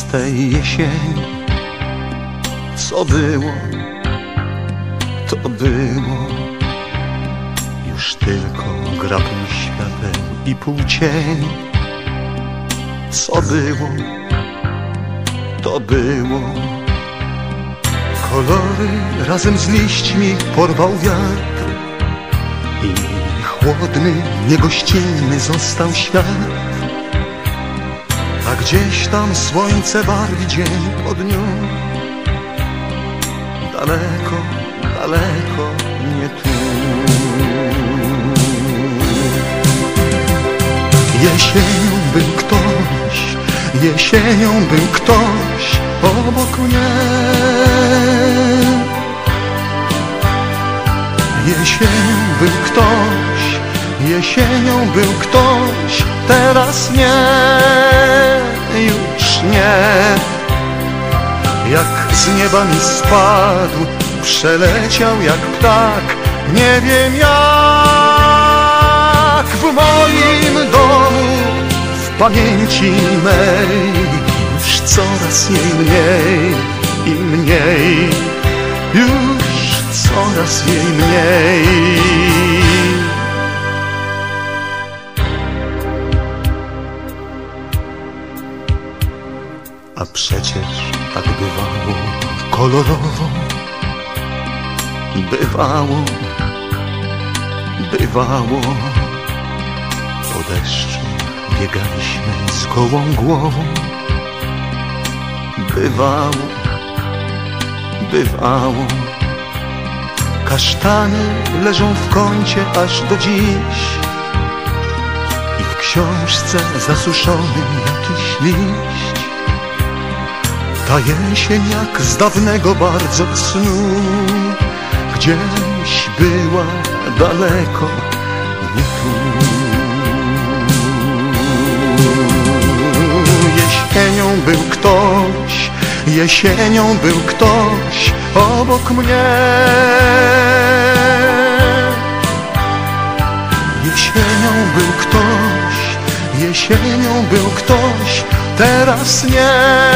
tej jesieni. Co było, to było. Już tylko gra pół świateł i pół cieni. Co było, to było. Kolory razem z liśćmi porwał wiatr i chłodny, niegościnny został świat. A gdzieś tam słońce barwi dzień po dniu. Daleko, daleko, nie tu. Jesienią był ktoś, jesienią był ktoś obok mnie. Jesienią był ktoś, jesienią był ktoś, teraz nie, już nie. Jak z nieba mi spadł, przeleciał jak ptak, nie wiem jak. W moim domu, w pamięci mej, już coraz jej mniej i mniej, już coraz jej mniej. A przecież tak bywało kolorowo, bywało, bywało. Po deszczu biegaliśmy z gołą głową. Bywało, bywało. Kasztany leżą w kącie aż do dziś i w książce zasuszonym jakiś liść. Ta jesień jak z dawnego bardzo snu, gdzieś była daleko, nie tu. Jesienią był ktoś, jesienią był ktoś obok mnie. Jesienią był ktoś, jesienią był ktoś, teraz nie,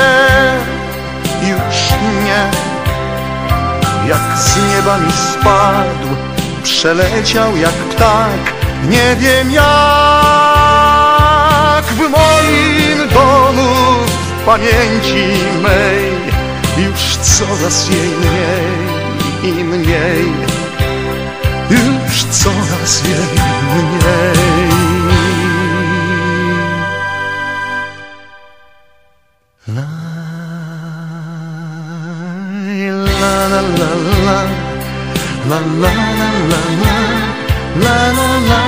już nie. Jak z nieba mi spadł, przeleciał jak ptak, nie wiem jak. W moim domu, w pamięci mej, już coraz jej mniej i mniej, już coraz jej mniej. La la la la la la la la la la la.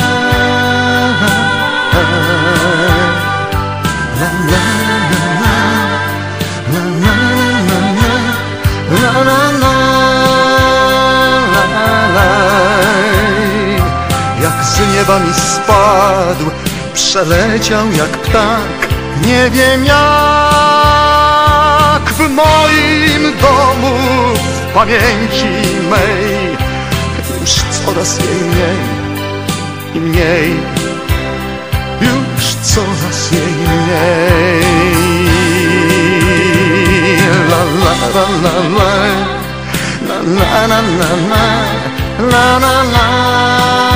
Jak z nieba mi spadł, przeleciał jak ptak, nie wiem jak. W moim domu, w pamięci mej, już coraz jej mniej i mniej, już coraz jej mniej. La la la la la la la la la la la la.